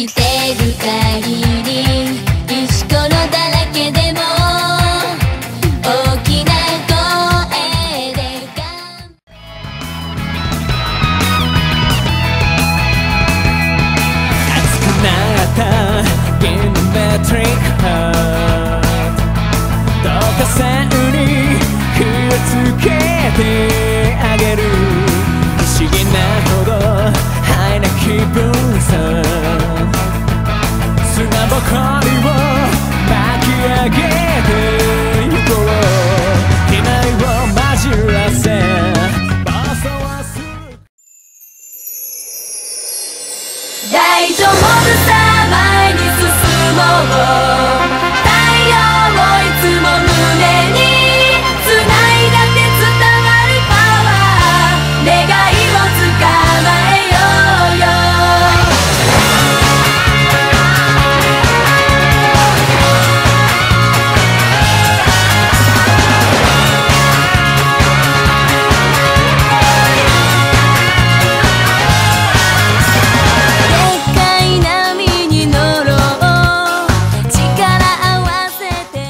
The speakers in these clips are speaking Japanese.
てる限り石ころだらけでも大きな声で熱くなったゲームメトリックハートどうか線に火をつけてあげる不思議なほどハイな気分さ砂ぼこりを巻き上げてゆこう機内を混じらせ暴走はする大丈夫さ前に進もう太陽をいつも胸に繋いだって伝わるパワー願いを捕まえようよでっかい波に乗ろう力合わせて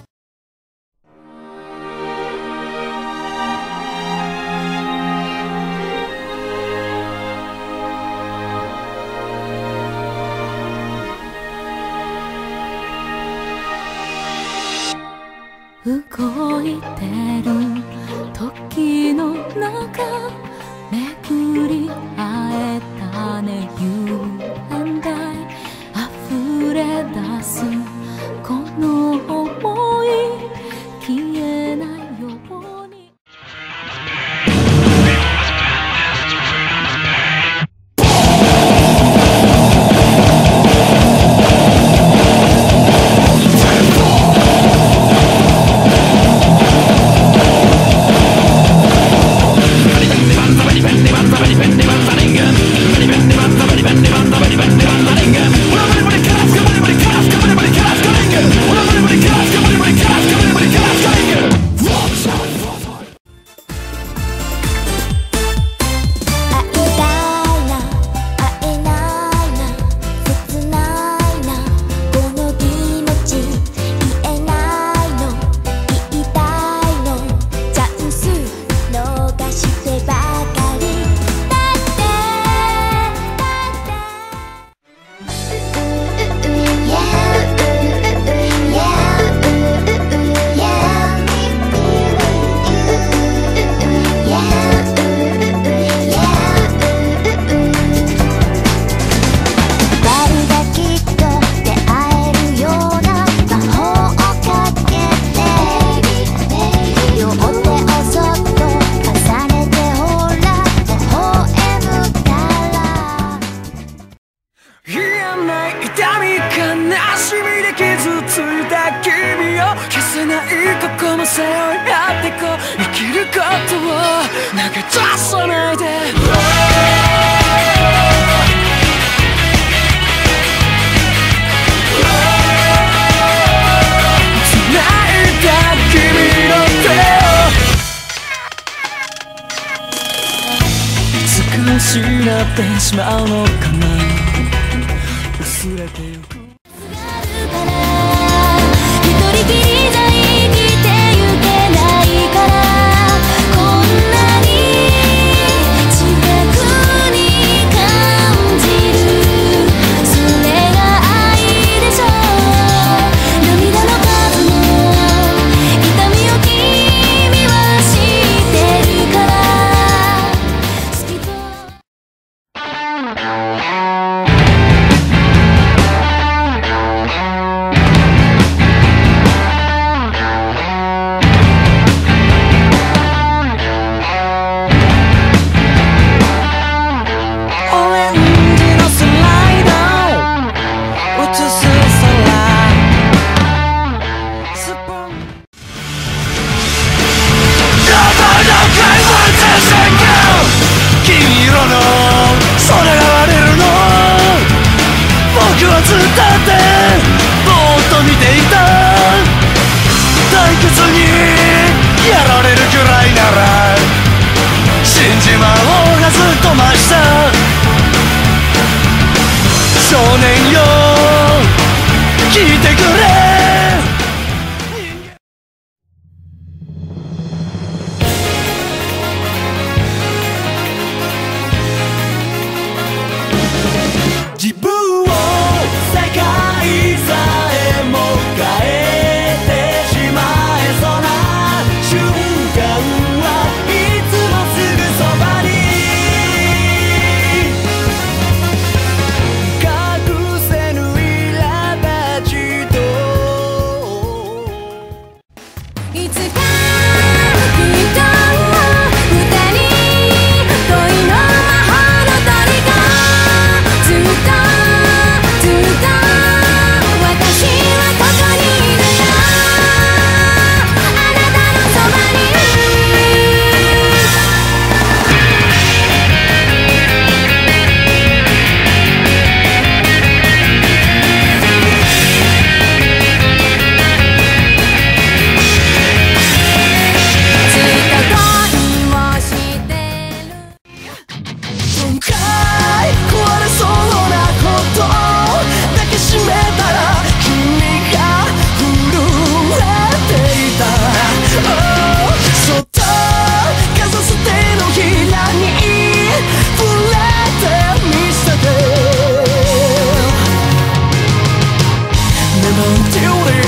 動いてる時の中巡り会えたね You and I 溢れ出すこの想い消えないように言えない痛み悲しみで傷ついた君を消せない過去も背負い合ってこう生きることを投げ出さないで繋いだ君の手をいつか失ってしまうのかな薄れてゆく一人きりじゃ生きてゆけないからこんなに近くに感じるそれが愛でしょ涙の数も痛みを君は知ってるから好きと伝ってぼーっと見ていた退屈にやられるくらいなら死んじまおうがずっと増した少年してくれ。自分を世界さえも変えてしまえそうな瞬間はいつもすぐそばに隠せぬ苛立ちといつかきっと二人恋の魔法の鳥がずっとずっと私はここにいるよあなたのそばにずっと恋をしてる今回壊れそうなこと抱きしめたら君が震えていた、oh、そっとかざす手のひらに触れてみせて Never till the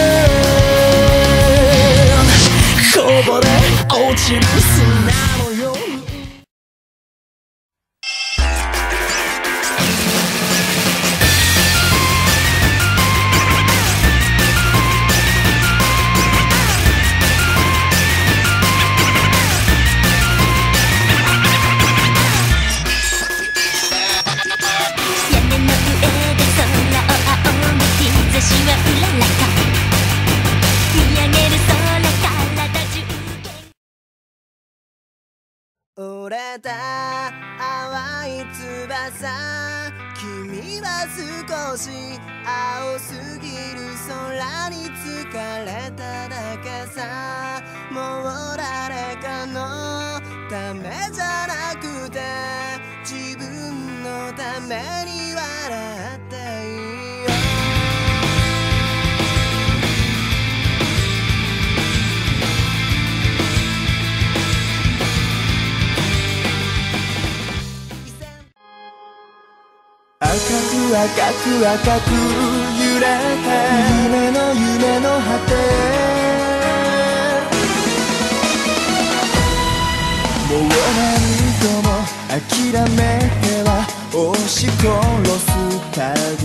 end こぼれ落ちる砂のように屋根の上で空を仰ぎ日差しはうららか見上げる空から中折れた淡い翼君は少し青すぎる空に疲れただけさもう誰かのためじゃなくて自分のために笑っていいよ赤く赤く赤く揺れて夢の果てもう何度も諦めては押し殺すたび